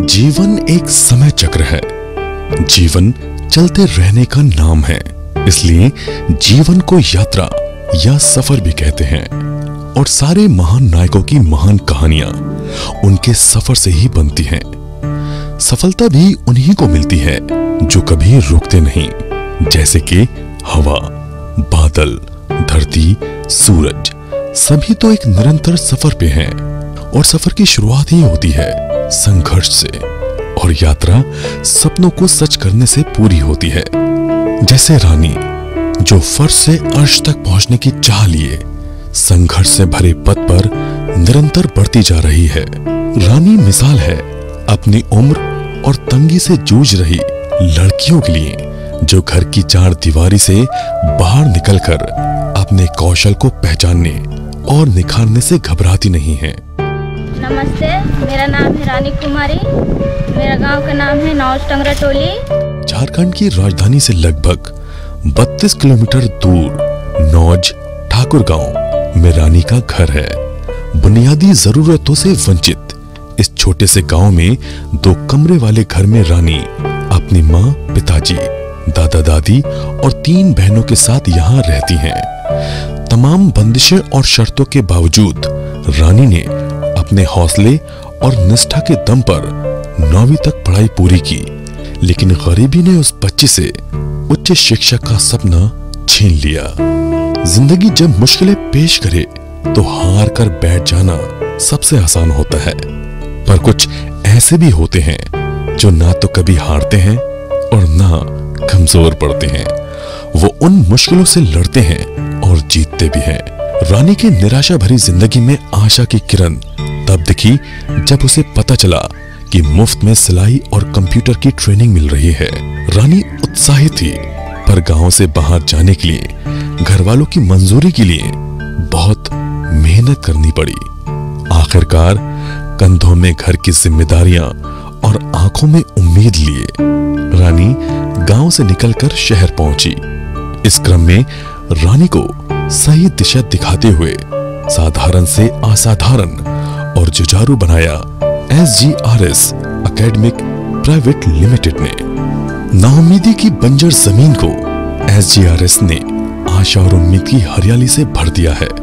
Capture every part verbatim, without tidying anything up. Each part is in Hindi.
जीवन एक समय चक्र है। जीवन चलते रहने का नाम है, इसलिए जीवन को यात्रा या सफर भी कहते हैं। और सारे महान नायकों की महान कहानियां उनके सफर से ही बनती हैं। सफलता भी उन्हीं को मिलती है जो कभी रुकते नहीं, जैसे कि हवा, बादल, धरती, सूरज, सभी तो एक निरंतर सफर पे हैं। और सफर की शुरुआत ही होती है संघर्ष से, और यात्रा सपनों को सच करने से पूरी होती है। जैसे रानी जो फर्श से अर्श तक पहुंचने की चाह लिए संघर्ष से भरे पथ पर निरंतर बढ़ती जा रही है। रानी मिसाल है अपनी उम्र और तंगी से जूझ रही लड़कियों के लिए, जो घर की चार दीवारी से बाहर निकलकर अपने कौशल को पहचानने और निखारने से घबराती नहीं है। नमस्ते, मेरा नाम है रानी कुमारी। मेरा गांव का नाम है नौज टंगरा टोली। झारखंड की राजधानी से लगभग बत्तीस किलोमीटर दूर नौज ठाकुर गांव में रानी का घर है। बुनियादी जरूरतों से वंचित इस छोटे से गांव में दो कमरे वाले घर में रानी अपनी माँ, पिताजी, दादा दादी और तीन बहनों के साथ यहाँ रहती हैं। तमाम बंदिशें और शर्तों के बावजूद रानी ने अपने हौसले और निष्ठा के दम पर नौवीं तक पढ़ाई पूरी की, लेकिन गरीबी ने उस बच्ची से उच्च शिक्षा का सपना छीन लिया। जिंदगी जब मुश्किलें पेश करे तो हार कर बैठ जाना सबसे आसान होता है, पर कुछ ऐसे भी होते हैं जो ना तो कभी हारते हैं और ना कमजोर पड़ते हैं। वो उन मुश्किलों से लड़ते हैं और जीतते भी हैं। रानी की निराशा भरी जिंदगी में आशा की किरण तब दिखी जब उसे पता चला कि मुफ्त में सिलाई और कंप्यूटर की ट्रेनिंग मिल रही है। रानी उत्साहित थी, पर गांव से बाहर जाने के लिए घर वालों की मंजूरी के लिए बहुत मेहनत करनी पड़ी। आखिरकार कंधों में घर की जिम्मेदारियां और आंखों में उम्मीद लिए रानी गांव से निकलकर शहर पहुंची। इस क्रम में रानी को सही दिशा दिखाते हुए साधारण से असाधारण और जुझारू बनाया S G R S academic private limited ने। नाउम्मीदी की बंजर जमीन को एस जी आर एस ने आशा और उम्मीद की हरियाली से भर दिया है।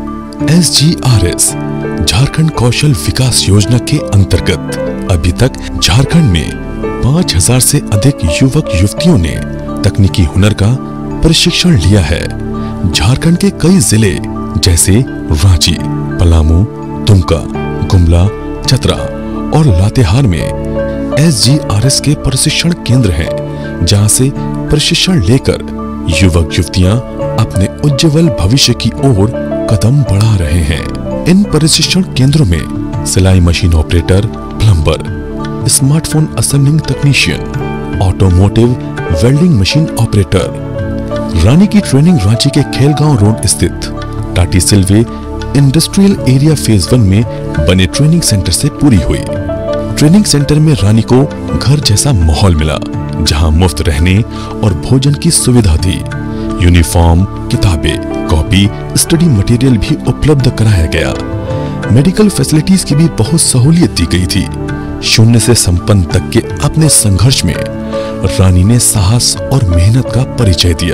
S G R S Jharkhand Kaushal Vikas Yojana के अंतर्गत अभी तक झारखंड में पाँच हजार से अधिक युवक युवतियों ने तकनीकी हुनर का प्रशिक्षण लिया है। झारखंड के कई जिले जैसे रांची, पलामू, दुमका, गुमला, चतरा और लातेहार में एस जी आर एस के प्रशिक्षण केंद्र हैं, जहां से प्रशिक्षण लेकर युवक युवतियां अपने उज्जवल भविष्य की ओर कदम बढ़ा रहे हैं। इन प्रशिक्षण केंद्रों में सिलाई machine operator, plumber, smartphone assembling technician, automotive welding machine operator. Rani की ट्रेनिंग रांची के खेलगांव रोड स्थित Tati Silwai industrial area phase one में बने ट्रेनिंग सेंटर से पूरी हुई। ट्रेनिंग सेंटर में रानी को घर जैसा माहौल मिला, जहां मुफ्त रहने और भोजन की सुविधा थी। यूनिफॉर्म, किताबें, कॉपी, स्टडी मटेरियल भी उपलब्ध कराया गया। मेडिकल फैसिलिटीज की भी बहुत सहूलियत दी गई थी। शून्य से संपन्न तक के अपने संघर्ष में रानी ने साहस और मेहनत का परिचय दिया।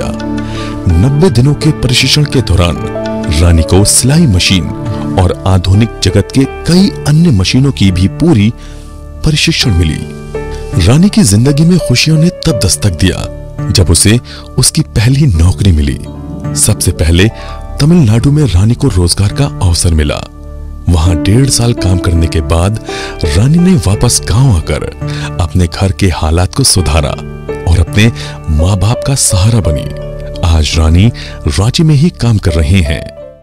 नब्बे दिनों के प्रशिक्षण के दौरान रानी को सिलाई मशीन और आधुनिक जगत के कई अन्य मशीनों की भी पूरी प्रशिक्षण मिली। रानी की जिंदगी में खुशियों ने तब दस्तक दिया जब उसे उसकी पहली नौकरी मिली। सबसे पहले तमिलनाडु में रानी को रोजगार का अवसर मिला। वहां डेढ़ साल काम करने के बाद रानी ने वापस गांव आकर अपने घर के हालात को सुधारा और अपने माँ बाप का सहारा बनी। आज रानी रांची में ही काम कर रही हैं।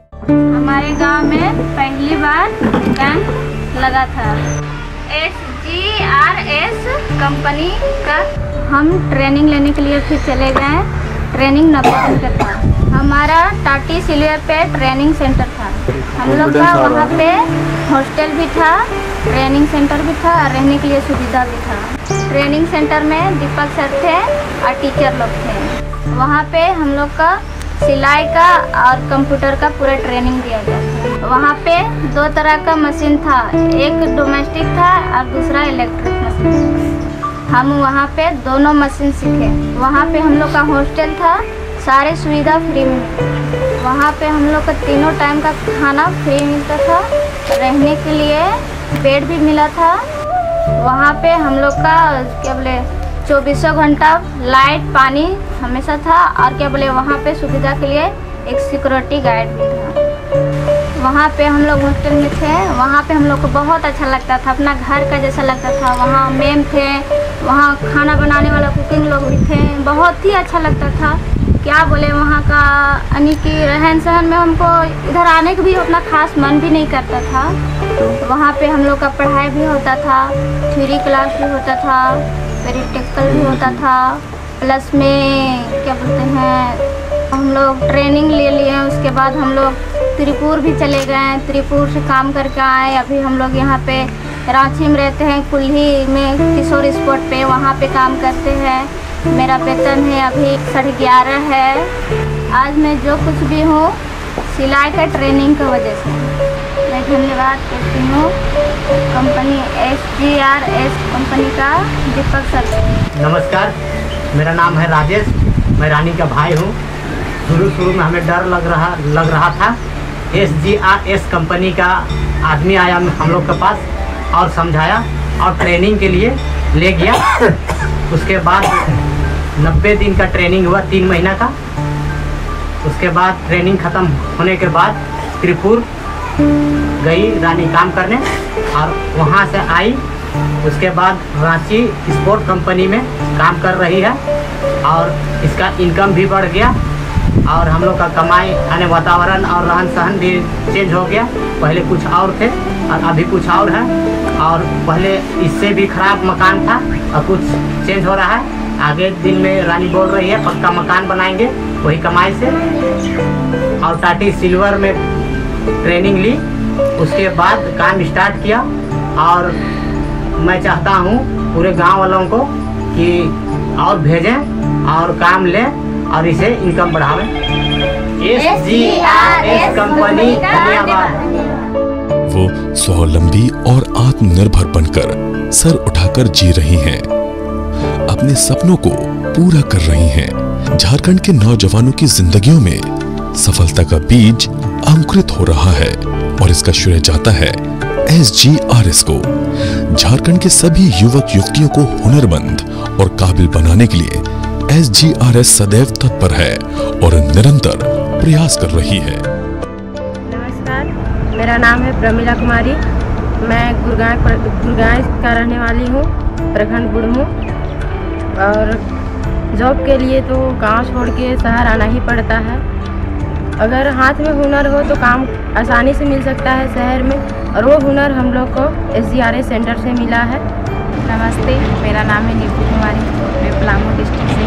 हमारे गांव में पहली बार कैंप लगा था। S G R S company का हम ट्रेनिंग लेने के लिए फिर चले गए। ट्रेनिंग नब्बे दिन का था। हमारा टाटी सिल्वे पे ट्रेनिंग सेंटर था। हम लोग का वहाँ पे हॉस्टल भी था, ट्रेनिंग सेंटर भी था और रहने के लिए सुविधा भी था। ट्रेनिंग सेंटर में दीपक सर थे और टीचर लोग थे। वहाँ पे हम लोग का सिलाई का और कंप्यूटर का पूरा ट्रेनिंग दिया गया था। वहाँ पे दो तरह का मशीन था, एक डोमेस्टिक था और दूसरा इलेक्ट्रिक मशीन। हम वहाँ पे दोनों मशीन सीखे। वहाँ पे हम लोग का हॉस्टल था, सारे सुविधा फ्री में। वहाँ पे हम लोग का तीनों टाइम का खाना फ्री मिलता था, रहने के लिए बेड भी मिला था। वहाँ पे हम लोग का क्या बोले चौबीसों घंटा लाइट पानी हमेशा था, और क्या बोले वहाँ पे सुविधा के लिए एक सिक्योरिटी गार्ड भी था। वहाँ पे हम लोग हॉस्टल में थे, वहाँ पे हम लोग को बहुत अच्छा लगता था, अपना घर का जैसा लगता था। वहाँ मैम थे, वहाँ खाना बनाने वाला कुकिंग लोग भी थे, बहुत ही अच्छा लगता था। क्या बोले वहाँ का यानी कि रहन सहन में हमको इधर आने का भी उतना खास मन भी नहीं करता था। वहाँ पे हम लोग का पढ़ाई भी होता था, थ्योरी क्लास भी होता था, प्रैक्टिकल भी होता था, प्लस में क्या बोलते हैं हम लोग ट्रेनिंग ले लिए। उसके बाद हम लोग त्रिपुर भी चले गए, त्रिपुर से काम करके आए। अभी हम लोग यहाँ पे रांची में रहते हैं, कुल्ही में किशोर स्पोर्ट पे, वहाँ पे काम करते हैं। मेरा वेतन है अभी साढ़े ग्यारह है। आज मैं जो कुछ भी हूँ सिलाई का ट्रेनिंग की वजह से। मैं धन्यवाद करती हूँ company S G R S company का दीपक सर। नमस्कार, मेरा नाम है राजेश, मैं रानी का भाई हूँ। शुरू शुरू में हमें डर लग रहा लग रहा था। S G R S company का आदमी आया हम लोग के पास और समझाया और ट्रेनिंग के लिए ले गया। उसके बाद नब्बे दिन का ट्रेनिंग हुआ, तीन महीना का। उसके बाद ट्रेनिंग ख़त्म होने के बाद त्रिपुर गई रानी काम करने और वहाँ से आई। उसके बाद रांची स्पोर्ट कंपनी में काम कर रही है और इसका इनकम भी बढ़ गया और हम लोग का कमाई खाने वातावरण और रहन सहन भी चेंज हो गया। पहले कुछ और थे और अभी कुछ और है, और पहले इससे भी ख़राब मकान था और कुछ चेंज हो रहा है। आगे दिन में रानी बोल रही है पक्का मकान बनाएंगे वही कमाई से। और टाटी सिल्वर में ट्रेनिंग ली, उसके बाद काम स्टार्ट किया। और मैं चाहता हूँ पूरे गांव वालों को कि और भेजें और काम लें और इसे इनकम बढ़ावें। S G R S company धन्यवाद। वो स्वावलंबी और आत्मनिर्भर बनकर सर उठाकर जी रही हैं, अपने सपनों को पूरा कर रही हैं। झारखंड के नौजवानों की जिंदगियों में सफलता का बीज अंकुरित हो रहा है और इसका श्रेय जाता है एस जी आर एस को। झारखंड के सभी युवक युवतियों को हुनरमंद और काबिल बनाने के लिए एस जी आर एस सदैव तत्पर है और निरंतर प्रयास कर रही है। नमस्कार, मेरा नाम है प्रमिला कुमारी। मैं गुरगांव गुरगांव का रहने वाली हूँ, प्रखंड बुढ़मू। और जॉब के लिए तो गांव छोड़ के शहर आना ही पड़ता है। अगर हाथ में हुनर हो तो काम आसानी से मिल सकता है शहर में, और वो हुनर हम लोग को S G R S centre से मिला है। नमस्ते, मेरा नाम है नीतू कुमारी, मैं पलामू डिस्ट्रिक्ट से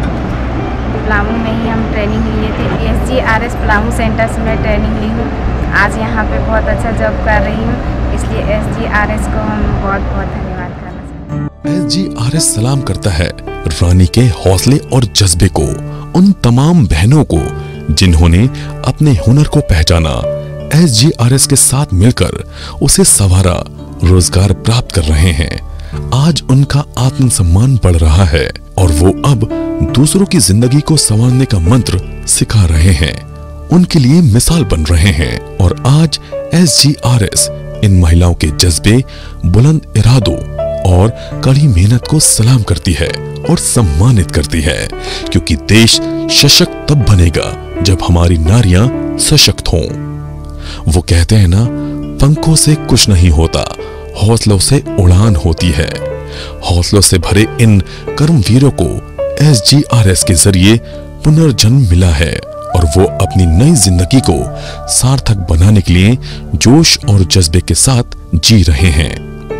हूँ। पलामू में ही हम ट्रेनिंग लिए थे, S G R S Palamu centre से मैं ट्रेनिंग ली हूँ। आज यहाँ पे बहुत अच्छा जॉब कर रही हूँ, इसलिए एस जी आर एस को हम बहुत बहुत धन्यवाद करना चाहते हैं। एस जी आर एस सलाम करता है रानी के हौसले और जज्बे को, उन तमाम बहनों को जिन्होंने अपने हुनर को पहचाना, एस जी आर एस के साथ मिलकर उसे संवारा, रोजगार प्राप्त कर रहे हैं। आज उनका आत्मसम्मान बढ़ रहा है और वो अब दूसरों की जिंदगी को संवारने का मंत्र सिखा रहे हैं, उनके लिए मिसाल बन रहे हैं। और आज एस जी आर एस इन महिलाओं के जज्बे, बुलंद इरादों और कड़ी मेहनत को सलाम करती है और सम्मानित करती है, क्योंकि देश सशक्त तब बनेगा जब हमारी नारियां सशक्त हों। वो कहते हैं ना, पंखों से कुछ नहीं होता, हौसलों से उड़ान होती है। हौसलों से भरे इन कर्मवीरों को एस जी आर एस के जरिए पुनर्जन्म मिला है और वो अपनी नई जिंदगी को सार्थक बनाने के लिए जोश और जज्बे के साथ जी रहे हैं।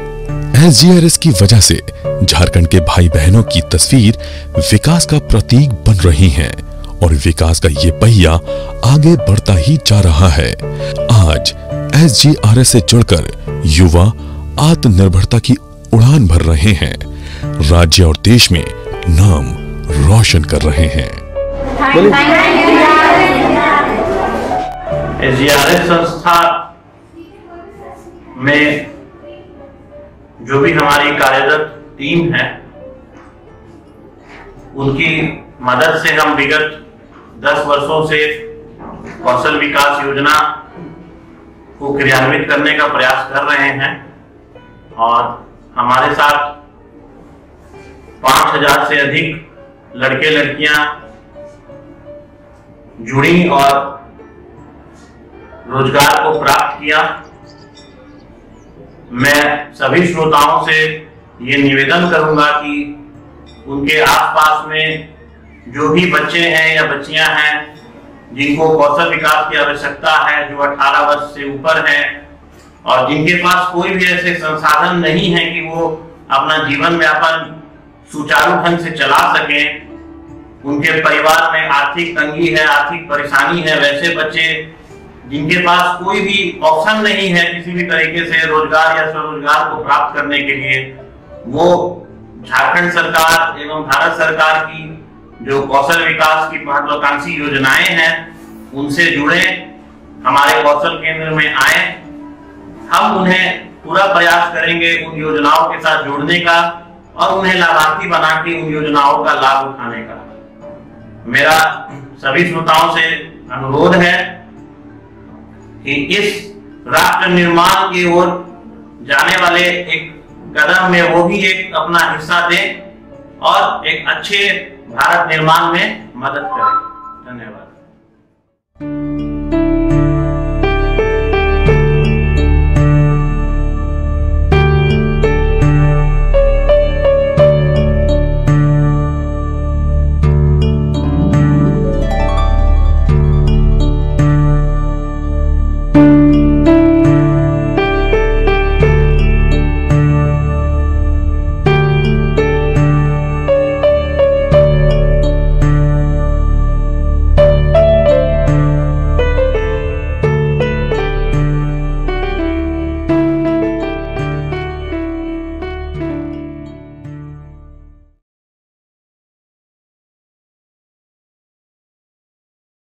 एस जी आर एस की वजह से झारखंड के भाई बहनों की तस्वीर विकास का प्रतीक बन रही है और विकास का ये पहिया आगे बढ़ता ही जा रहा है। आज एस जी आर एस से जुड़कर युवा आत्मनिर्भरता की उड़ान भर रहे हैं, राज्य और देश में नाम रोशन कर रहे हैं। एस जी आर एस संस्था में जो भी हमारी कार्यरत टीम है, उनकी मदद से हम विगत दस वर्षों से कौशल विकास योजना को क्रियान्वित करने का प्रयास कर रहे हैं और हमारे साथ पांच हजार से अधिक लड़के लड़कियां जुड़ी और रोजगार को प्राप्त किया। मैं सभी श्रोताओं से ये निवेदन करूंगा कि उनके आसपास में जो भी बच्चे हैं या बच्चियां हैं जिनको कौशल विकास की आवश्यकता है, जो अठारह वर्ष से ऊपर हैं और जिनके पास कोई भी ऐसे संसाधन नहीं है कि वो अपना जीवन यापन सुचारू ढंग से चला सकें, उनके परिवार में आर्थिक तंगी है, आर्थिक परेशानी है, वैसे बच्चे जिनके पास कोई भी ऑप्शन नहीं है किसी भी तरीके से रोजगार या स्वरोजगार को प्राप्त करने के लिए, वो झारखंड सरकार एवं भारत सरकार की जो कौशल विकास की महत्वाकांक्षी योजनाएं हैं उनसे जुड़े, हमारे कौशल केंद्र में आए। हम उन्हें पूरा प्रयास करेंगे उन योजनाओं के साथ जुड़ने का और उन्हें लाभार्थी बना के उन योजनाओं का लाभ उठाने का। मेरा सभी श्रोताओं से अनुरोध है कि इस राष्ट्र निर्माण की ओर जाने वाले एक कदम में वो भी एक अपना हिस्सा दें और एक अच्छे भारत निर्माण में मदद करें। धन्यवाद।